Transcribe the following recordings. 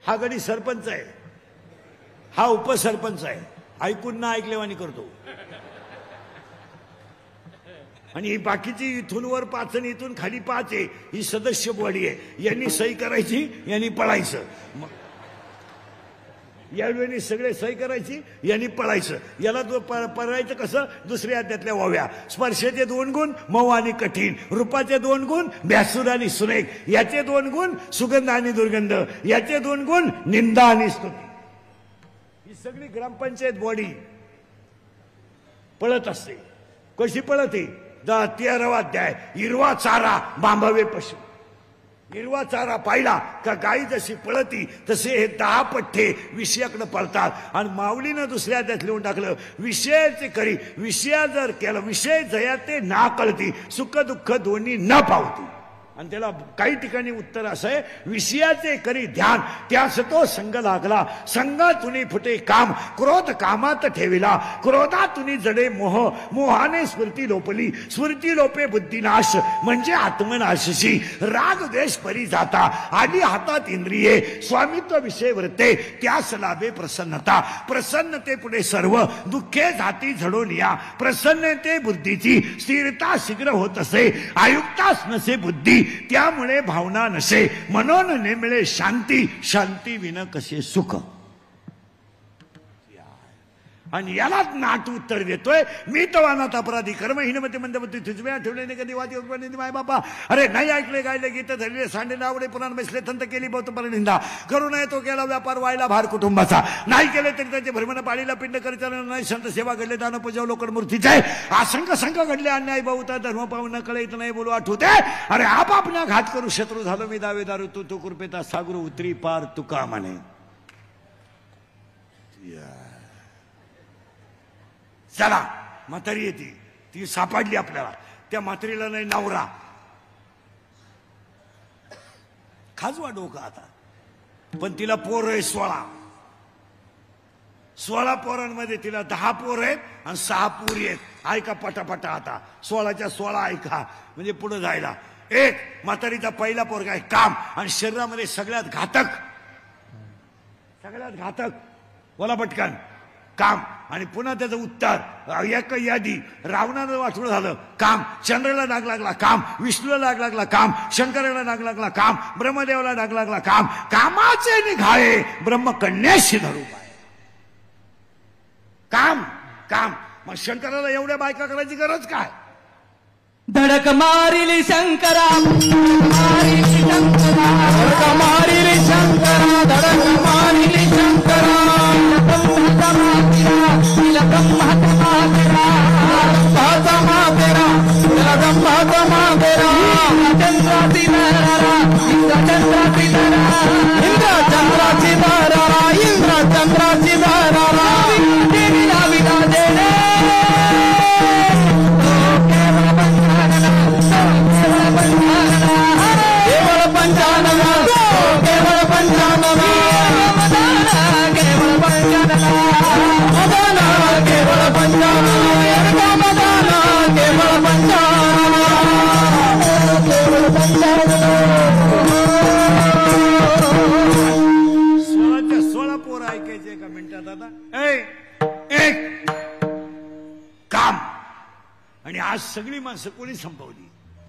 हा गडी सरपंच आहे, हा उपसरपंच आहे, ऐकून ना ऐकलेवानी करतो. आणि ही बाकीची इथून वर 5 आणि इथून खाली 5 आहे, ही सदस्य बॉडी आहे. यांनी सही करायची, यांनी पळायचं. यावेळी सगळे सही करायची, यांनी पळायचं. याला पळायचं कसं? दुसऱ्या अध्यायातल्या वाव्या. स्पर्शाचे 2 गुण मऊ आणि कठीण, रूपाचे 2 गुण भ्यासूर आणि सुरेख, याचे 2 गुण सुगंध आणि दुर्गंध, याचे 2 गुण निंदा आणि स्तुती. ही सगळी ग्रामपंचायत बॉडी पळत असते. कशी पळते? 13वा अध्याय. हिरवा चारा बांबावे पशु. हिरवा चारा पाहिला का गाई जशी पळती तसे हे 10 पठ्ठे विषयाकडे पळतात. आणि माऊलीनं दुसऱ्या अध्यायात लिहून टाकलं, विषयाचे करी विषया जर केलं, विषय जया ते ना कळती, सुख दुःख दोन्ही न पावती. आणि त्याला काही ठिकाणी उत्तर असं आहे, विषयाचे करी ध्यान त्यास तो संग लागला, संगातुनी फुटे काम, क्रोध कामात ठेविला, क्रोधातुनी जडे मोह, मोहाने स्मृती लोपली, स्मृती लोपे बुद्धिनाश म्हणजे आत्मनाशशी. राग द्वेष परी जाता, आली हातात इंद्रिये, स्वामित्व विषय वृत्ते, त्यास लाभे प्रसन्नता, प्रसन्नते पुढे सर्व, दुःखे जाती झडून या, प्रसन्नते बुद्धीची, स्थिरता शीघ्र होत असे, आयुक्तास नसे बुद्धी, त्यामुळे भावना नसे, म्हणून नेमिळे शांती, शांती विन कसे सुख. आणि यालाच नाट उत्तर देतोय, मी तो अनाथ अपराधी कर्महीनमते मंदमती तुझव्या ठेवले नाही कधी वादी उपनिंदी माय बापा. अरे नाही ऐकले गायले गीत धरले सांडे नावडे पुराण बसले तंत केली बहुत परनिंदा, करू नये तो केला व्यापार व्हायला भार कुटुंबाचा, नाही केले तरी त्याचे भ्रमण पाळीला पिंड करीचाल नाही, संत सेवा घडले दान पूजा लोकड मूर्तीचे असंख्य संख्य घडले, अन्याय बहुता धर्म पाहून न कळे नाही बोलू आठवते. अरे आपापना घात करू शत्रू झालो मी दावेदारू, तू तो कृपेता सागर उतरी पार तुका म्हणे. चला म्हातारी येते, ती सापडली आपल्याला. त्या म्हातारीला नाही नवरा, खाजवा डोका आता, पण तिला पोर आहे 16 पोरांमध्ये तिला 10 पोर आहेत आणि 6 पुरी आहेत. ऐका पटापटा आता, 16च्या 16 ऐका म्हणजे पुढे जायला. एक म्हातारीचा पहिला पोरगा आहे काम, आणि शरीरामध्ये सगळ्यात घातक बोला पटकन काम. आणि पुन्हा त्याचं उत्तर एक यादी. रावणाला वाटलं झालं काम, चंद्राला डाग लागला काम, विष्णूला डाग लागला काम, शंकराला डाग लागला काम, ब्रह्मदेवाला डाग लागला काम, कामाचे निघाळे ब्रह्मकन्याशी धरू पाय. काम काम. मग शंकराला एवढ्या बायका करायची गरज काय? धडक मारिली शंकरा, मारिली शंकरा, धडक मारिली शंकरा, धडक मारिली शंकरा, चंद्राची दारारा, इंद्र चंद्राची दारारा, इंद्र चंद्राची दारारा, देवीला विना देणे केवळ पंचानना, केवळ पंचानना, केवळ पंचानना, केवळ पंचानना, केवळ पंचानना, केवळ पंचानना. 16च्या 16 पोरं ऐकायचे एका मिनिटात. आता एक काम. आणि आज सगळी माणसं कोणी संपवली?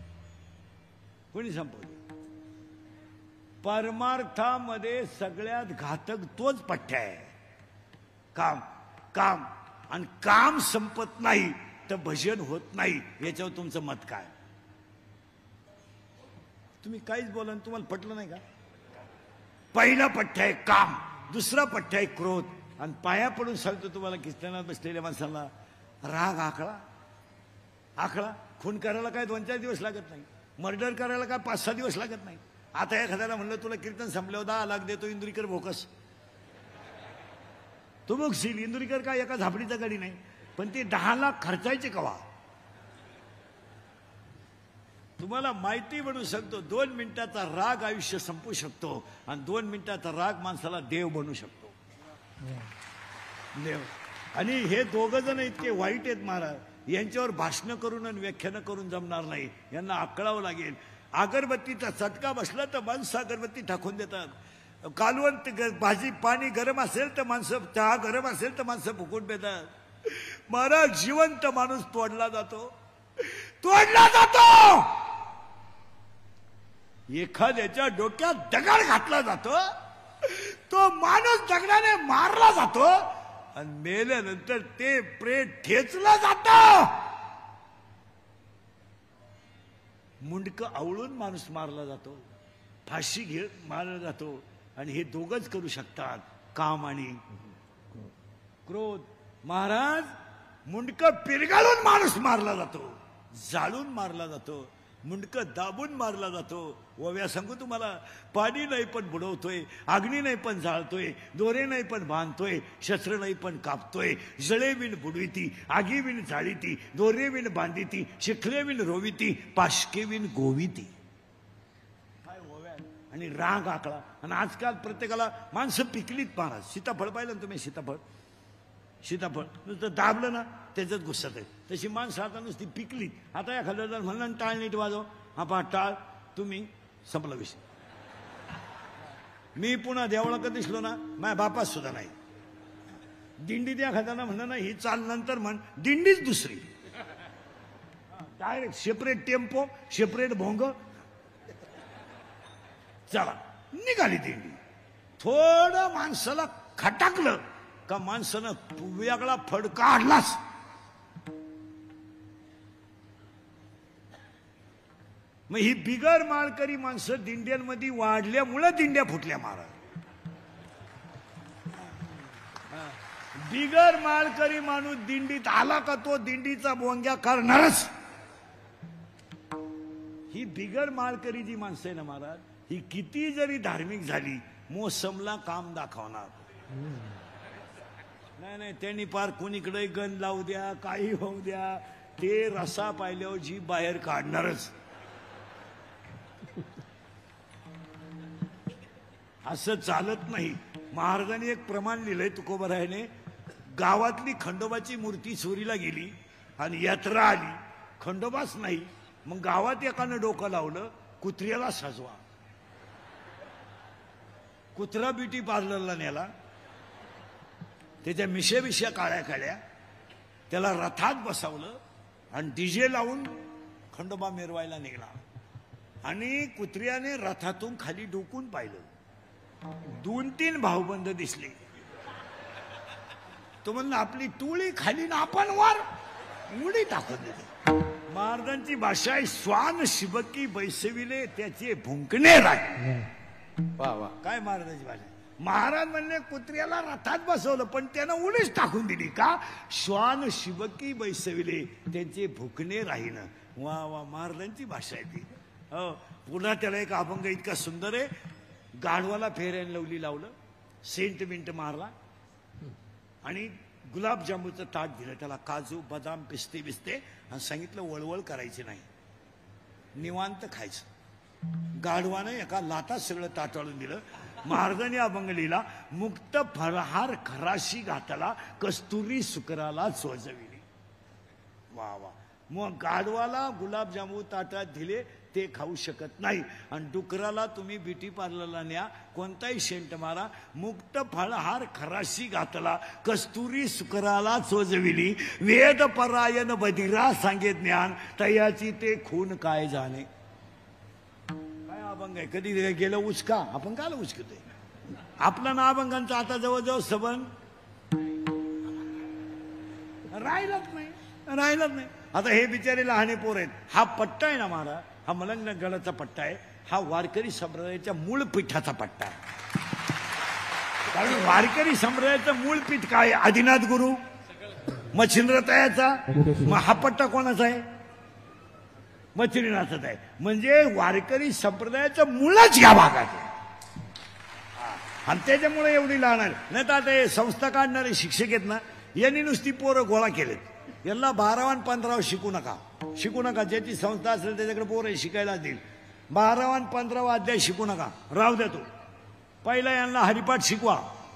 परमार्थामध्ये सगळ्यात घातक तोच पठ्ठ्या आहे, काम काम. आणि काम संपत नाही तर भजन होत नाही. याच्यावर तुमचं मत काय? तुम्ही काहीच बोला, तुम्हाला पटलं नाही का? पहिला पठ्ठ्या आहे काम, दुसरा पठ्ठ्या आहे क्रोध. आणि पाया पडून सांगतो तुम्हाला, कीर्तनात बसलेल्या माणसाला राग आखळा. खून करायला काय 2-4 दिवस लागत नाही, मर्डर करायला काय 5-6 दिवस लागत नाही. आता एखाद्याला म्हणलं तुला कीर्तन संपल्यावर 10 लाख देतो, इंदुरीकर भोकस, तू बघशील. इंदुरीकर काय एका झापडीचा गाडी नाही, पण ते 10 लाख खर्चायचे कवा? तुम्हाला माहिती बनवू शकतो, 2 मिनिटाचा राग आयुष्य संपू शकतो, आणि 2 मिनिटाचा राग माणसाला देव बनवू शकतो. देव. आणि हे 2 जण इतके वाईट आहेत महाराज, यांच्यावर भाषण करून आणि व्याख्यानं करून जमणार नाही. यांना आकळावं लागेल. अगरबत्तीचा चटका बसला तर माणसं अगरबत्ती टाकून देतात. कालवंत भाजी पाणी गरम असेल तर माणसं, चहा गरम असेल तर माणसं फुकून पेतात. महाराज जिवंत माणूस तोडला जातो, तोडला जातो. एखाद्याच्या डोक्यात दगड घातला जातो, तो माणूस दगडाने मारला जातो आणि मेल्यानंतर ते प्रेत ठेचलं जात. मुंडक आवळून माणूस मारला जातो, फाशी घेत मारला जातो. आणि हे दोघच करू शकतात, काम आणि क्रोध. महाराज मुंडक पिरगाळून माणूस मारला जातो, जाळून मारला जातो, मुंडक दाबून मारला जातो. ओव्या सांगू तुम्हाला, पाणी नाही पण बुडवतोय, अग्नी नाही पण जाळतोय, दोरे नाही पण बांधतोय, शस्त्र नाही पण कापतोय. जळे विण बुडविती, आगी विण जाळीती, दोरे विण बांधिती, शिखले विण रोविती, पाशके विण गोविती. आणि राग आकळा. आणि आजकाल प्रत्येकाला माणसं पिकलीत. महाराज सीताफळ पाहिलं ना तुम्ही, सीताफळ नुसतं दाबलं ना त्याच्यात गुस्सात आहे. तशी माणसं आता नुसती पिकलीत. आता एखाद्या जण म्हणलं टाळ नीट वाजव, हा पहा टाळ, तुम्ही संपला विषय. मी पुन्हा देवळाकडे दिसलो ना, माझ्या बापात सुद्धा नाही. दिंडी त्या एखाद्यानं म्हणलं ना ही चाल नंतर म्हण, दिंडीच दुसरी. डायरेक्ट सेपरेट टेम्पो, सेपरेट भोंग, चला निघाली दिंडी. थोडं माणसाला खटाकलं का माणसानं वेगळा फडका आणलाच. मग ही बिगर माळकरी माणसं दिंड्यांमध्ये वाढल्यामुळे दिंड्या फुटल्या. महाराज बिगर माळकरी माणूस दिंडीत आला का तो दिंडीचा बोंग्या करणारच. ही बिगर माळकरी जी माणसं आहे ना महाराज, ही किती जरी धार्मिक झाली, मोसमला काम दाखवणार नाही. त्यांनी पार कोणीकडे गण लावू द्या, काही होऊ द्या, ते रसा पाहिल्यावर जी बाहेर काढणारच. असं चालत नाही. महाराजांनी एक प्रमाण लिहिलंय तुकोबरायाने. गावातली खंडोबाची मूर्ती चोरीला गेली आणि यात्रा आली, खंडोबाच नाही. मग गावात एकानं डोकं लावलं, कुत्र्याला सजवा. कुत्रा ब्युटी पार्लरला नेला, त्याच्या मिशा काळ्या काढल्या, त्याला रथात बसवलं आणि डीजे लावून खंडोबा मिरवायला निघाला. आणि कुत्र्याने रथातून खाली डोकून पाहिलं, 2-3 भाऊबंद दिसले. तो म्हणला आपली टोळी खाली ना आपण वर उडी टाकून दिली. महाराजांची भाषा आहे, श्वान शिबकी बैसविले त्याचे भुंकणे राहिले. वा वा, काय महाराजांची भाषा. महाराज म्हणले कुत्र्याला रथात बसवलं पण त्यानं उडीच टाकून दिली का. श्वान शिबकी बैसविले त्यांचे भुकणे राहीन. वा वा, महाराजांची भाषा आहे ती. हो, पुन्हा त्याला एक अभंग इतका सुंदर आहे. गाढवाला फेऱ्यान लवली लावलं, सेंट मिंट मारला आणि गुलाबजामुनचं ताट दिलं त्याला, काजू बदाम पिस्ते बिस्ते, आणि सांगितलं वळवळ करायची नाही, निवांत खायचं. गाढवानं एका लातात सगळं ताटाळून दिलं. महाराजांनी अभंग लिहिला, मुक्त फळहार खराशी घातला, कस्तुरी सुकराला चोजविली. वा वा. मग गाढवाला गुलाबजामू ताटात दिले, ते खाऊ शकत नाही. आणि डुकराला तुम्ही ब्युटी पार्लरला न्या, कोणताही सेंट मारा, मुक्त फळहार खराशी घातला, कस्तुरी सुकराला चोजविली, वेद परायण बधिरा सांगे ज्ञान, तयाची ते खून काय जाणे. काय अभंग आहे. कधी गेलं उचका, आपण काल उचकतोय. आपला ना अभंगांचा आता जवळजवळ सबंध राहिलाच नाही. आता हे बिचारे लहाने पोर आहेत. हा पट्टा आहे ना महाराज, हा मलंग गडाचा पट्टा आहे. हा वारकरी संप्रदायाच्या मूळ पीठाचा पट्टा आहे. कारण वारकरी संप्रदायाचं मूळ पीठ काय, आदिनाथ गुरु, मच्छिंद्रतायाचा. मग हा पट्टा कोणाचा आहे, मच्छिंद्रनाथाचा आहे. म्हणजे वारकरी संप्रदायाचं मूळच या भागात आहे. आणि त्याच्यामुळे एवढी लहान नाही तर आता हे संस्था काढणारे शिक्षक आहेत ना, यांनी नुसती पोरं गोळा केलेत. यांना 12 आणि 15 शिकू नका. ज्याची संस्था असेल त्याच्याकडे पोरं शिकायला देईल. 12 आणि 15 अध्याय शिकू नका, राहू द्या. तो पहिला यांना हरिपाठ शिकवा.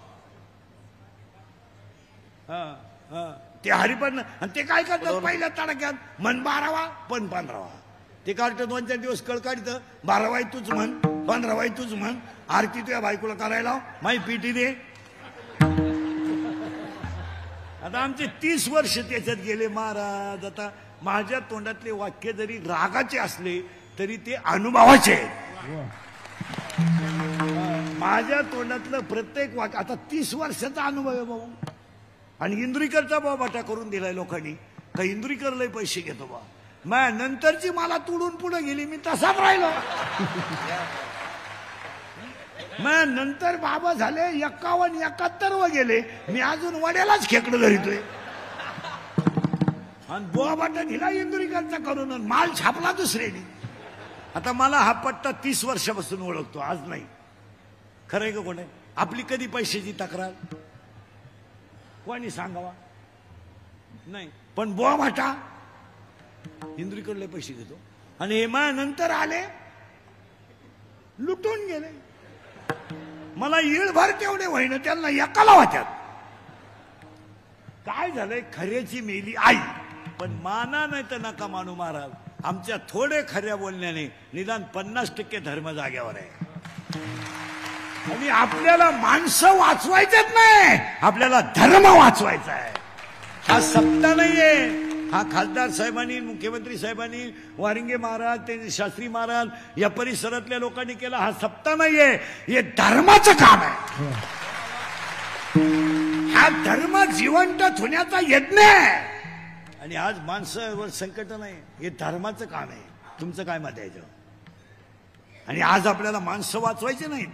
ते हरिपाठ, आणि ते काय करतात पहिल्या तडक्यात मन 12वा पण 15वा. ते काढतं 2-4 दिवस कळ काढतं, 12वा तूच म्हण, पण रवाई तूच म्हण आरती तुझ्या बायकोला करायला माही पिटी दे. आता आमचे 30 वर्ष त्याच्यात गेले महाराज. आता माझ्या तोंडातले वाक्य जरी रागाचे असले तरी ते अनुभवाचे आहेत. माझ्या तोंडातलं प्रत्येक वाक्य आता 30 वर्षाचा अनुभव आहे भाऊ. आणि इंद्रिकरचा बाटा करून दिलाय लोकांनी का इंद्रिकर लय पैसे घेतो बा. मग नंतरची मला तुडून पुढे गेली मी तसाच राहिलो. मग नंतर बाबा झाले 51-71 व गेले मी अजून वड्यालाच खेकडं धरितोय. आणि बोवा बाटा दिला इंदुरीकरचा करून माल छापला दुसऱ्याने. आता मला हा पट्टा 30 वर्षापासून ओळखतो आज नाही. खरंय का कोण आहे आपली कधी पैशाची तक्रार कोणी सांगावा नाही. पण बोवा बाटा इंदुरीकडले पैसे घेतो आणि हेमा नंतर आले लुटून गेले. मला येळभर तेवढे होईना त्यांना एकाला वाट्यात. काय झालंय खऱ्याची मेली आई. पण माना नाही तर नका मानू महाराज. आमच्या थोडे खऱ्या बोलण्याने निदान 50% धर्म जाग्यावर आहे. आणि आपल्याला माणसं वाचवायचेच नाही आपल्याला धर्म वाचवायचा आहे. हा सप्ताह नाहीये. हा खासदार साहेबांनी मुख्यमंत्री साहेबांनी वारिंगे महाराज ते शास्त्री महाराज या परिसरातल्या लोकांनी केला हा सप्ताह नाहीये. हे धर्माचं काम आहे. हा धर्म जिवंत होण्याचा यज्ञ आहे. आणि आज माणसावर संकट नाही हे धर्माचं काम आहे. तुमचं काय मत आहे याच्यावर. आणि आज आपल्याला माणसं वाचवायचे नाहीत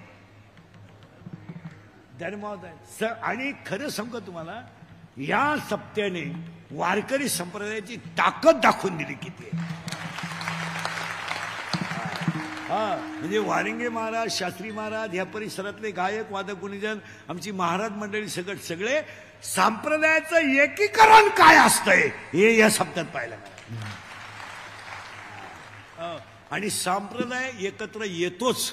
धर्मावर आहे. आणि खरं सांगतो तुम्हाला या सप्त्याने वारकरी संप्रदायाची ताकद दाखवून दिली किती. हा म्हणजे वारिंगे महाराज शास्त्री महाराज या परिसरातले गायक वादक गुणीजन आमची महाराज मंडळी सगळे संप्रदायाचं एकीकरण काय असतंय हे या सप्त्यात पाहायला मिळालं. आणि संप्रदाय एकत्र येतोच.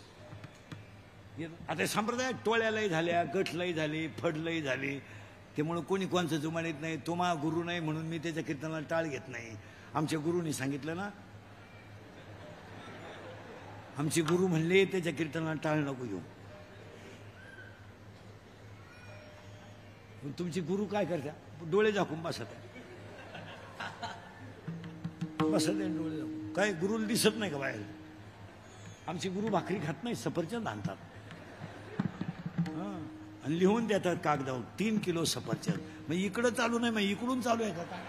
आता संप्रदाय टोळ्यालाही झाल्या गटलाही झाले फडलही झाले. त्यामुळे कोणी कोणचं जुमानीत नाही. तो मा गुरु नाही म्हणून मी त्याच्या कीर्तनाला टाळ घेत नाही. आमच्या गुरुनी सांगितलं ना आमचे गुरु म्हणले त्याच्या कीर्तनाला टाळ नको घेऊ. तुमचे गुरु काय करता डोळे झाकून बसत डोळे झाकून. काय गुरुला दिसत नाही का बाहेर. आमचे गुरु भाकरी खात नाही सफरचंद आणतात आणि लिहून देतात कागदावर 3 किलो सफरचंद. मग इकडं चालू नाही मग इकडून चालू आहे का.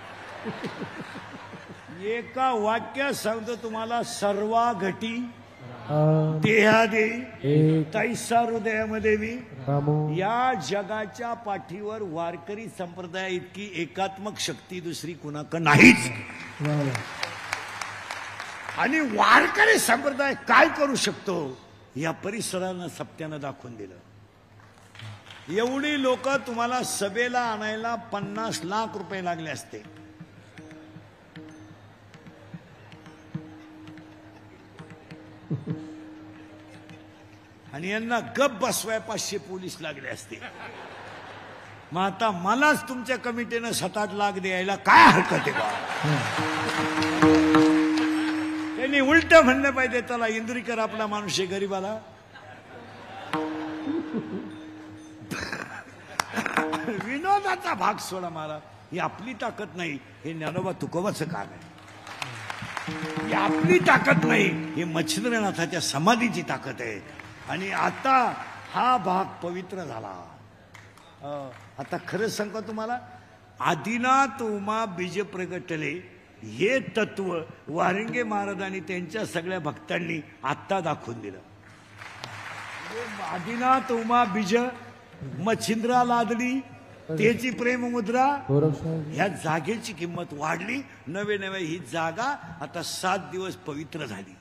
एका वाक्यात सांगतो तुम्हाला सर्वा घटी देहादे तैसा हृदयामध्ये मी. या जगाच्या पाठीवर वारकरी संप्रदाय इतकी एकात्मक शक्ती दुसरी कुणाकडे नाहीच. आणि वारकरी संप्रदाय काय करू शकतो या परिसरानं सप्त्यानं दाखवून दिलं. एवढी लोक तुम्हाला सभेला आणायला 50 लाख रुपये लागले असते. आणि यांना गप बसवाय 500 पोलीस लागले असते. मग आता मलाच तुमच्या कमिटीनं 7-8 लाख द्यायला काय हरकत आहे बा. त्यांनी उलट म्हणलं पाहिजे त्याला इंद्रिकर आपला माणूस आहे गरीबाला. विनोदाचा भाग सोडा मला. ही आपली ताकद नाही हे ज्ञानोबा तुकोबाचं काम आहे. ही आपली ताकद नाही हे मच्छिंद्रनाथाच्या समाधीची ताकद आहे. आणि आता हा भाग पवित्र झाला. आता खरं सांगतो तुम्हाला आदिनाथ उमा बीज प्रगटले हे तत्व वारिंगे महाराजांनी त्यांच्या सगळ्या भक्तांनी आत्ता दाखवून दिलं. आदिनाथ उमा बीज मच्छिंद्रा लादली त्याची प्रेम मुद्रा. ह्या जागेची किंमत वाढली. नवे ही जागा आता 7 दिवस पवित्र झाली.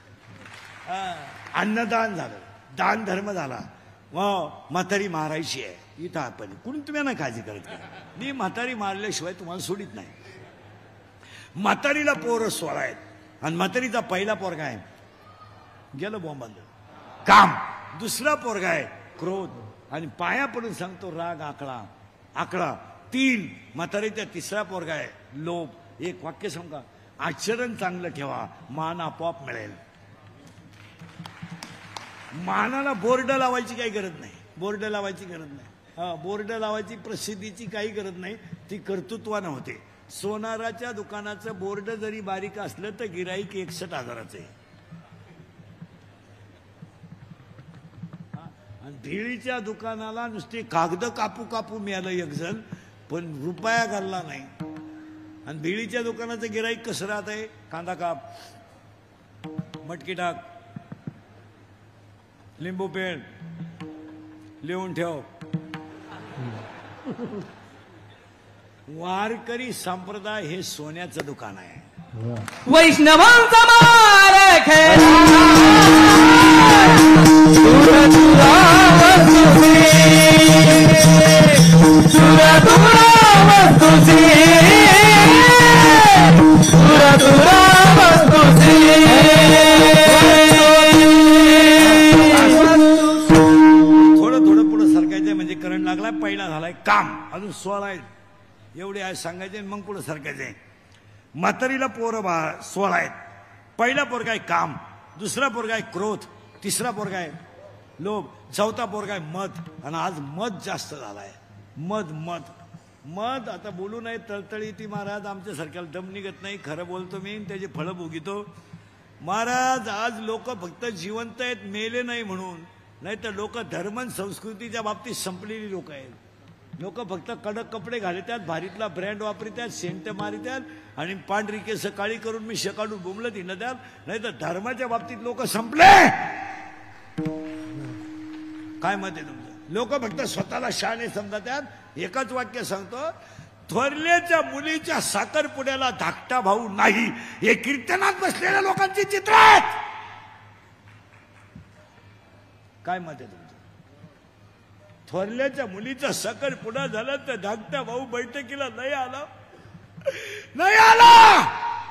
अन्नदान झालं दान धर्म झाला. म्हातारी मारायची आहे इथं आपण कुणी तुम्ही ना काळजी करत नाही. मी म्हातारी मारल्याशिवाय तुम्हाला सोडित नाही. म्हातारीला पोरं 16 आहेत आणि म्हातारीचा पहिला पोरगा आहे गेलं बॉम्बांचं काम. दुसरा पोरगा आहे क्रोध आणि पाया पडून सांगतो राग आकडा 3. म्हातारीचा तिसरा पोरगा आहे लोभ. एक वाक्य सांगा आचरण चांगलं ठेवा मान आपोआप मिळेल. मानाला बोर्ड लावायची काही गरज नाही, बोर्ड लावायची गरज नाही. हा, बोर्ड लावायची प्रसिद्धीची काही गरज नाही, ती कर्तृत्वानं होते. सोनाराच्या दुकानाचं बोर्ड जरी बारीक असलं तर गिराईक 61,000चं आहे. आणि भिळीच्या दुकानाला नुसते कागद कापू कापू मिळालं एक जण, पण रुपया घालला नाही. आणि भिळीच्या दुकानाचं गिराईक कसं राहत आहे? कांदा काप, मटकी टाक, लिंबू पेंड, लिहून ठेव. वारकरी संप्रदाय हे सोन्याचं दुकान आहे. वैष्णवांचा मालक है दूर दूरा वस्तुसी, दूर दूरा वस्तुसी, दूर दूरा वस्तुसी. थोडं थोडं पुढे सरकायचंय म्हणजे करंट लागलाय. पहिला झालाय काम, अजून 16 आहेत. एवढे आज सांगायचे मग पुढे सरकायचंय. म्हातारीला पोरं 16 आहेत. पहिला पोरगा आहे काम, दुसरा पोरगा आहे क्रोध, तिसरा पोरगा आहे लोभ, चौथा पोरगा आहे मद. आणि आज मद जास्त झालाय. मद मद मद आता बोलू नये, तळतळी ती महाराज. आमच्यासारख्याला दम निघत नाही, खरं बोलतो मी, त्याचे फळं भोगितो महाराज. आज लोक फक्त जिवंत आहेत, मेले नाही म्हणून, नाही तर लोक धर्म संस्कृतीच्या बाबतीत संपलेली लोक आहेत. लोक फक्त कडक कपडे घालतात, भारीतला ब्रँड वापरतात, सेंट मारितात आणि पांढरी केस काळी करून मी शकाडून बोंबलत हिंडतात. नाही तर धर्माच्या बाबतीत लोक संपले. काय मत आहे तुमचं? लोक फक्त स्वतःला शहाणे समजतात. एकच वाक्य सांगतो, थोरल्याच्या मुलीच्या साखरपुड्याला धाकटा भाऊ नाही, हे कीर्तनात बसलेल्या लोकांची चित्र आहेत. काय मत आहे तुमचं? थोरल्याच्या मुलीचा साखरपुडा झाला तर धाकटा भाऊ बैठकीला नाही आला, नाही आला.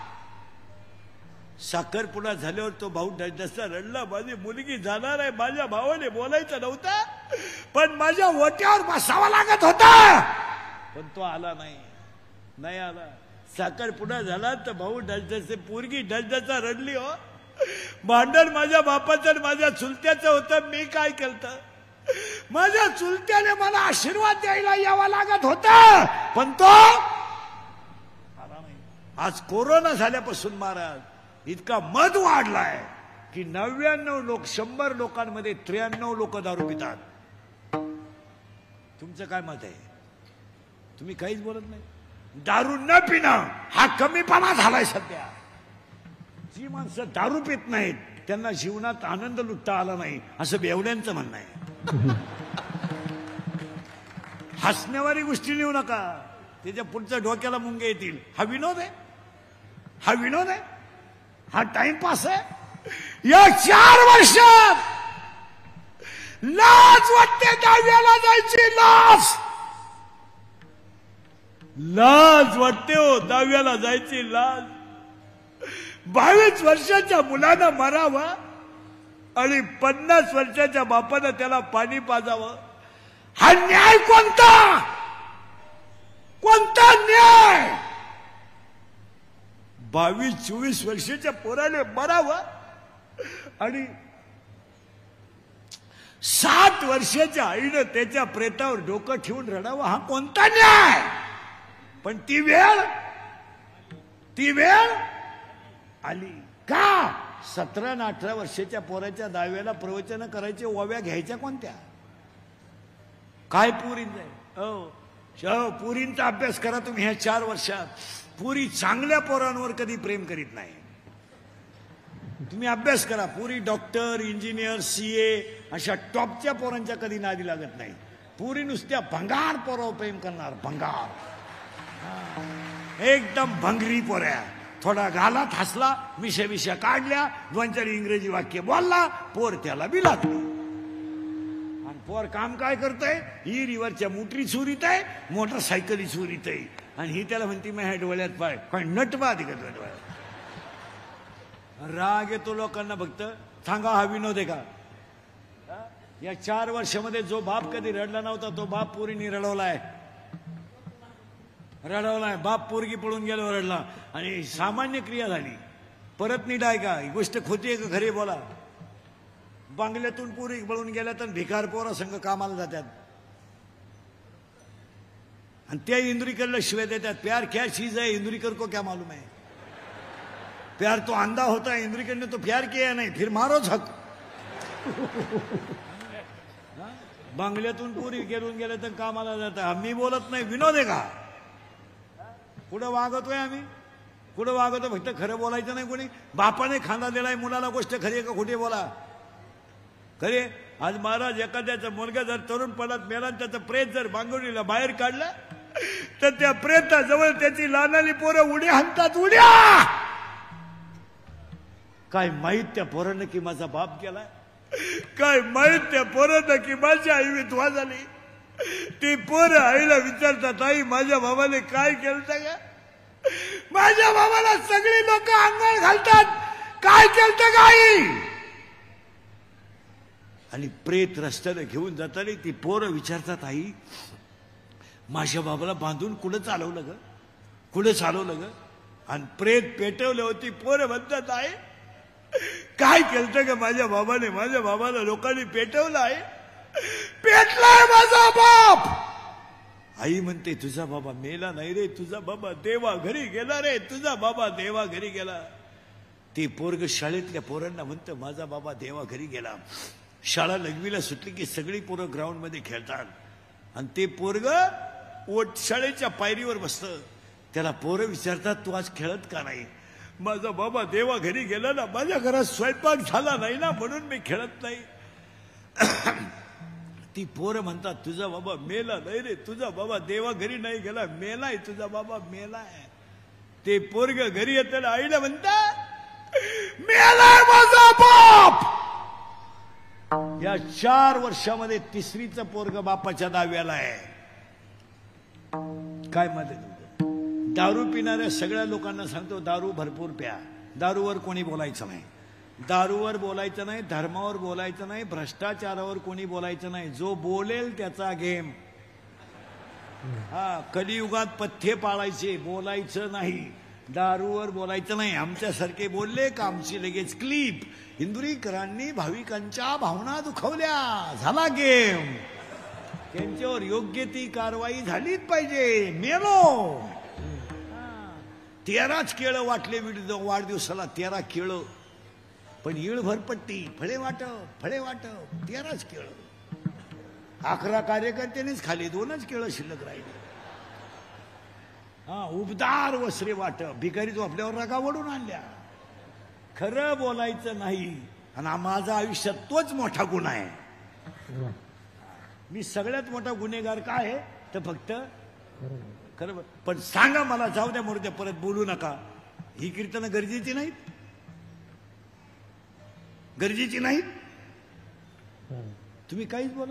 साखरपुडा झाल्यावर तो भाऊ जसा रडला, माझी मुलगी जाणार आहे, माझ्या भावाने बोलायचं नव्हतं पण माझ्या ओट्यावर बसावा लागत होता, पण तो आला नाही, नाही आला. साखरपुडा झाला तर भाऊ डसडसे, पोरगी डसडसा रडली. हो, भांडण माझ्या बापाचं आणि माझ्या चुलत्याचं होतं. मी काय केलं? माझ्या चुलत्याने मला आशीर्वाद द्यायला यावं लागत होता, पण तो आला नाही. आज कोरोना झाल्यापासून महाराज इतका मद वाढलाय की 99 लोक 100 लोकांमध्ये 93 लोक दारू पितात. तुमचं काय मत आहे? तुम्ही काहीच बोलत नाही. दारू न पिणं हा कमीपणा झालाय सध्या. जी माणसं दारू पित नाहीत त्यांना जीवनात आनंद लुटता आला नाही असं बेवड्यांचं म्हणणं आहे. हसण्यावारी गोष्टी लिहू नका, त्याच्या पुढच्या डोक्याला मुंगे येतील. हा विनोद आहे, हा विनोद आहे, हा टाइमपास आहे. या 4 वर्षात लाज वाटते दहाव्याला जायची. लाज लाज वाटते हो, दहाव्याला जायची लाज. 22 वर्षाच्या मुलानं मरावं आणि 50 वर्षाच्या बापानं त्याला पाणी पाजावं. हा न्याय कोणता? कोणता न्याय? 22-24 वर्षाच्या पोराने मरावं आणि 7 वर्षाच्या आईनं त्याच्या प्रेतावर डोकं ठेवून रडावं. हा कोणता न्याय? पण ती वेळ आली का? 17 आणि 18 वर्षाच्या पोराच्या दाव्याला प्रवचन करायचे, ओव्या घ्यायच्या कोणत्या? काय पुरींचा आहे? पुरींचा अभ्यास करा तुम्ही. ह्या 4 वर्षात पुरी चांगल्या पोरांवर कधी प्रेम करीत नाही. तुम्ही अभ्यास करा. पुरी डॉक्टर, इंजिनियर, CA अशा टॉपच्या पोरांच्या कधी नादी लागत नाही. पुरी नुसत्या भंगार पोरावर प्रेम करणार. भंगार, एकदम भंगरी पोऱ्या. थोडा गालात हसला, मिशा काढल्या, 2-4 इंग्रजी वाक्य बोलला, पोर त्याला बी लागली. आणि पोर काम काय करतय? ही रिव्हरच्या मोटरी चोरीत आहे, मोटरसायकली चोरीत आहे. आणि ही त्याला म्हणती मी ह्या डोळ्यात पाय काय नटवा दिगत डोळ्यात. राग येतो लोकांना. फक्त सांगा हा विनोद आहे का? या 4 वर्षामध्ये जो बाप कधी रडला नव्हता तो बाप पोरीने रडवलाय. बाप पोरगी पळून गेलो रडला आणि सामान्य क्रिया झाली. परत नीट आहे का? ही गोष्ट खोटी आहे का खरी? बोला. बंगल्यातून पुरी बळून गेल्या तर भिकार पोरा संघ कामाला जातात आणि त्या इंदुरीकरला शिवाय देतात. प्यार क्या चीज है इंदुरीकर को क्या मालूम है. प्यार तो अंधा होता है, इंदुरीकर ने तो प्यार किया नहीं, फिर मारो झक. बंगल्यातून पुरी गेलून गेले तर कामाला जातात. आम्ही बोलत नाही, विनोद आहे का. कुठं वागतोय आम्ही, कुठं वागतो. फक्त खरं बोलायचं नाही. कोणी बापाने खांदा दिलाय मुलाला, गोष्ट खरी आहे का खोटी बोला. खरे आज महाराज एखाद्याचा मुलगा जर तरुणपणात मेला त्याचं प्रेत जर बांगुडीला बाहेर काढलं तर त्या प्रेताजवळ त्याची लहानाली पोरं उड्या हाणतात. उड्या काय माहित त्या पोरानं की माझा बाप गेलाय, काय माहित त्या पोरानं की माझी आई विधवा झाली. ती पोरं आईला विचारतात, आई माझ्या बाबाने काय केलं का. माझ्या बाबाला सगळी लोक अंगावर घालतात, काय केलं का आई. आणि प्रेत रस्त्याला घेऊन जाताना ती पोरं विचारतात, आई माझ्या बाबाला बांधून कुठं चालवलं ग, कुठं चालवलं ग. आणि प्रेत पेटवलं होती. पोरं म्हणतात, आहे काय केलं ग माझ्या बाबाने. माझ्या बाबाला लोकांनी पेटवलं आहे, पेटलाय माझा बाप. आई म्हणते, तुझा बाबा मेला नाही रे, तुझा बाबा देवा घरी गेला रे, तुझा बाबा देवा घरी गेला. ते पोरग शाळेतल्या पोरांना म्हणतं, माझा बाबा देवा घरी गेला. शाळा लघवीला सुटली की सगळी पोरं ग्राउंड मध्ये खेळतात आणि ते पोरग शाळेच्या पायरीवर बसतं. त्याला पोरं विचारतात, तू आज खेळत का नाही. माझा बाबा देवा घरी गेला ना, माझ्या घरात स्वयंपाक झाला नाही ना, म्हणून मी खेळत नाही. ती पोरं म्हणतात, तुझा बाबा मेला नाही रे, तुझा बाबा देवा घरी नाही गेला, मेलाय, तुझा बाबा मेलाय. ते पोरग घरी येतं, आईला म्हणतात, मेलाय माझा बाप. या 4 वर्षामध्ये तिसरीचं पोरग बापाच्या दाव्याला आहे. काय मत आहे तुझं. दारू पिणाऱ्या सगळ्या लोकांना सांगतो, दारू भरपूर प्या. दारूवर कोणी बोलायचं नाही, दारूवर बोलायचं नाही, धर्मावर बोलायचं नाही, भ्रष्टाचारावर कोणी बोलायचं नाही. जो बोलेल त्याचा गेम. हा, कलियुगात पथ्ये पाळायचे, बोलायचं नाही, दारूवर बोलायचं नाही. आमच्यासारखे बोलले का आमची लगेच क्लिप. इंदुरीकरांनी भाविकांच्या भावना दुखवल्या, झाला गेम. त्यांच्यावर योग्य ती कारवाई झालीच पाहिजे. मेलो 13च केळं वाटले वाढदिवसाला, 13 केळं, पण ईळ भरपट्टी, फळे वाट, फळे वाट, 13च केळं. 11 कार्यकर्त्यांनीच खाली, 2च केळं शिल्लक राहिले. हा, उबदार वस्त्रे वाट, भिकारी तो आपल्यावर रागा वडून आणल्या. खरं बोलायचं नाही. आणि माझा आयुष्यात तोच मोठा गुन्हा आहे. मी सगळ्यात मोठा गुन्हेगार काय आहे तर फक्त खरं. पण सांगा मला, जाऊ द्या मोरद्या, परत बोलू नका. ही कीर्तनं गरजेची नाहीत, गरजेची नाहीत. तुम्ही काहीच बोला.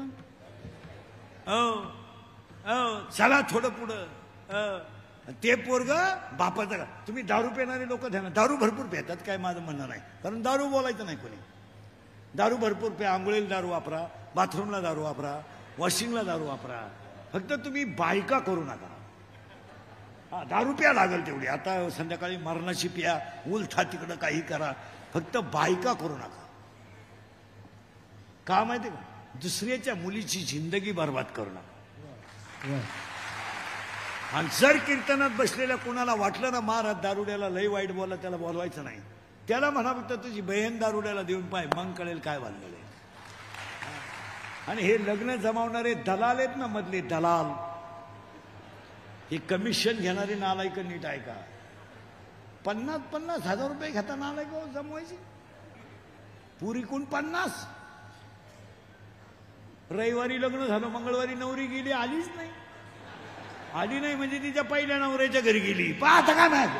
चला थोडं पुढं. ते पोरग बापाचं. तुम्ही दारू पिणारे लोक द्या ना, दारू भरपूर पितात, काय माझं म्हणणं नाही, कारण दारू बोलायचं नाही कोणी. दारू भरपूर प्या, आंघोळीला दारू वापरा, बाथरूमला दारू वापरा, वॉशिंगला दारू वापरा. फक्त तुम्ही बायका करू नका. हा, दारू प्या लागेल तेवढी. आता संध्याकाळी मरणाची प्या, उलथा तिकडं काही करा, फक्त बायका करू नका. का माहिती का, दुसऱ्याच्या मुलीची जिंदगी बर्बाद करू नका. आणि जर कीर्तनात बसलेल्या कोणाला वाटलं ना महाराज दारुड्याला लय वाईट बोला, त्याला बोलवायचं नाही. त्याला म्हणा फक्त तुझी बहीण दारुड्याला देऊन पाय, मग कळेल काय भानगड आहे. आणि हे लग्न जमावणारे दलाल आहेत ना, मधले दलाल, हे कमिशन घेणारे नालायक, नीट ऐका. 50-50 हजार रुपये घेता नालायक जमवायची. पुरी कोण 50. रविवारी लग्न झालं, मंगळवारी नवरी गेली, आलीच नाही. आली नाही म्हणजे तिच्या पहिल्या नवऱ्याच्या घरी गेली. पाहता का नाही.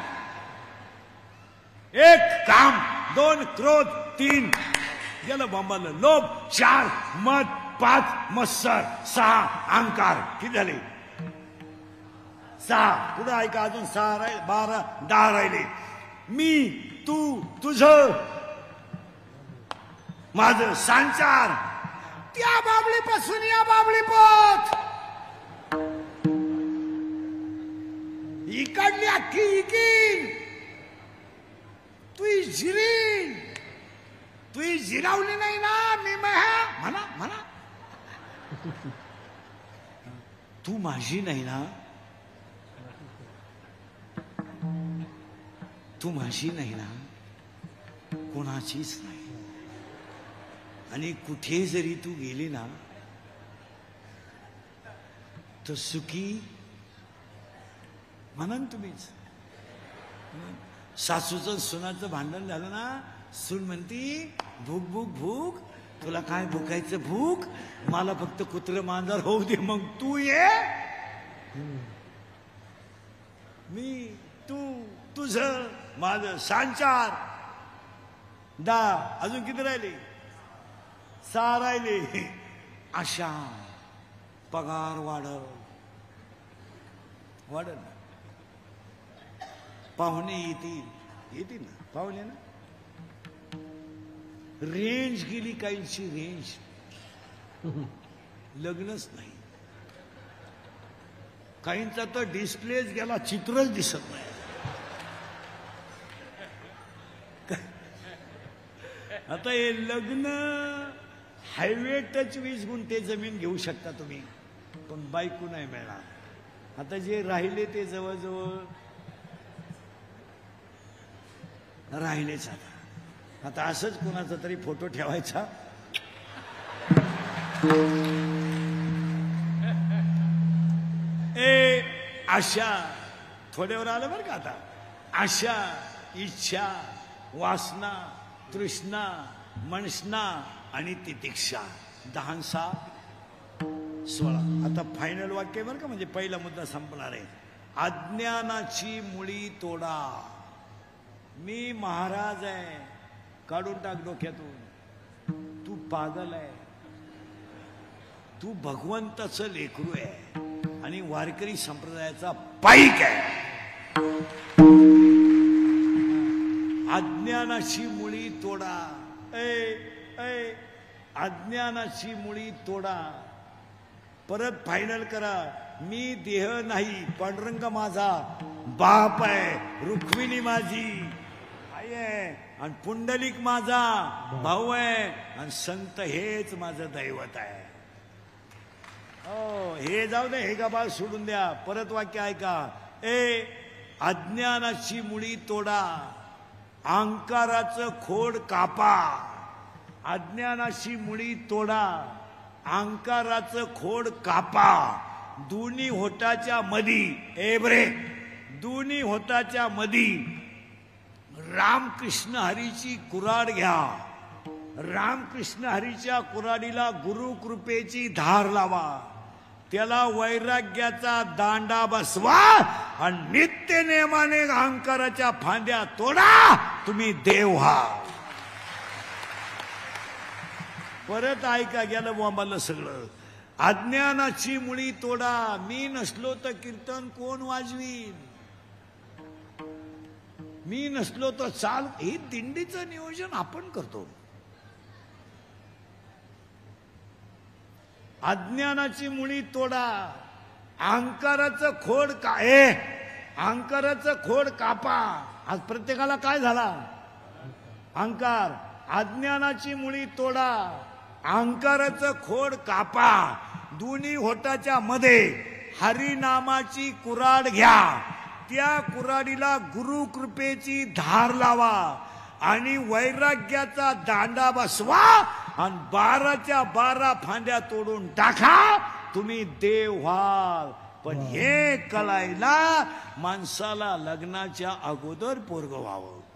1 काम, 2 क्रोध, 3 गेलं बॉम्बाला, लोभ, 4 मत, 5 मत्सर, 6 अहंकार. किती झाले? 6. पुढे ऐका, अजून 6 राहिले, 12, 10 राहिले. मी, तू, तुझं, माझं, संसार. त्या बाबळीपासून या बाबळीपोत, इकडली अख्खी इकीन, तू जिरीन, तू जिरावली नाही ना मी म्हणा म्हणा तू माझी नाही ना, तू माझी नाही ना, कोणाचीच नाही. आणि कुठे जरी तू गेली ना तर सुखी म्हणा तुम्हीच. सासूचं सुनाचं भांडण झालं ना, सून म्हणती भूक भूक भूक, तुला काय भुकायचं भूक, मला फक्त कुत्र मांजर होऊ दे, मग तू ये, मी तू तुझं माझं, सांचार दा, अजून किती राहिले, 6 राहिले. अशा पगार वाढल, पाहुणे येतील ना, पाहुणे ना, रेंज गेली काहींची, रेंज, लग्नच नाही, काहींचा तर डिस्प्लेच गेला, चित्रच दिसत नाही. आता हे लग्न हायवे टच 20 गुंठे जमीन घेऊ शकता तुम्ही, पण बायको नाही मिळणार. आता जे राहिले ते जवळजवळ राहिलेच. आता असंच कोणाचा तरी फोटो ठेवायचा, आशा थोड्यावर आलं बरं का. आता आशा, इच्छा, वासना, तृष्णा, मनसना आणि तितिक्षा, 10 6 16. आता फायनल वाक्य बरं का, म्हणजे पहिला मुद्दा संपणार आहे. अज्ञानाची मुळी तोडा. मी महाराज आहे, काढून टाक डोक्यातून. तू पागल आहे, तू भगवंताचं लेकरू आहे आणि वारकरी संप्रदायाचा पाईक आहे. अज्ञानाची मुळी तोडा. अज्ञानाची मुळी तोडा. परत फायनल करा. मी देह नाही, पांडुरंग माझा बाप आहे, रुक्मिणी माझी आई आहे, आणि पुंडलिक माझा भाऊ आहे, आणि संत हेच माझं दैवत आहे. हो, हे जाऊ दे, हे गबाळ सोडून द्या. परत वाक्य ऐका. अज्ञानाची मुळी तोडा, अहंकाराचं खोड कापा. अज्ञानाची मुळी तोडा, अहंकाराचं खोड कापा. दोन्ही होटाच्या मधी, दोन्ही होटाच्या मधी रामकृष्ण हरीची कुराड घ्या. रामकृष्ण हरीच्या कुराडीला गुरु कृपेची धार लावा. त्याला वैराग्याचा दांडा बसवा आणि नित्य नेमाने अहंकाराच्या फांद्या तोडा. तुम्ही देव व्हा. परत ऐका, गेलं बोंबाला सगळं. अज्ञानाची मुळी तोडा. मी नसलो तर कीर्तन कोण वाजवीन, मी नसलो तर चाल. ही दिंडीचं नियोजन आपण करतो. अज्ञानाची मुळी तोडा, अहंकाराचं खोड अहंकाराचं खोड कापा. आज प्रत्येकाला काय झाला, अहंकार. अज्ञानाची मुळी तोडा, अहंकाराचं खोड कापा. दोन्ही होटाच्या मध्ये हरिनामाची कुराड घ्या. त्या कुराडीला गुरु कृपेची धार लावा आणि वैराग्याचा दांडा बसवा आणि 12च्या 12 फांद्या तोडून टाका. तुम्ही देव व्हाल. पण हे कळायला माणसाला लग्नाच्या अगोदर पोरग व्हावं.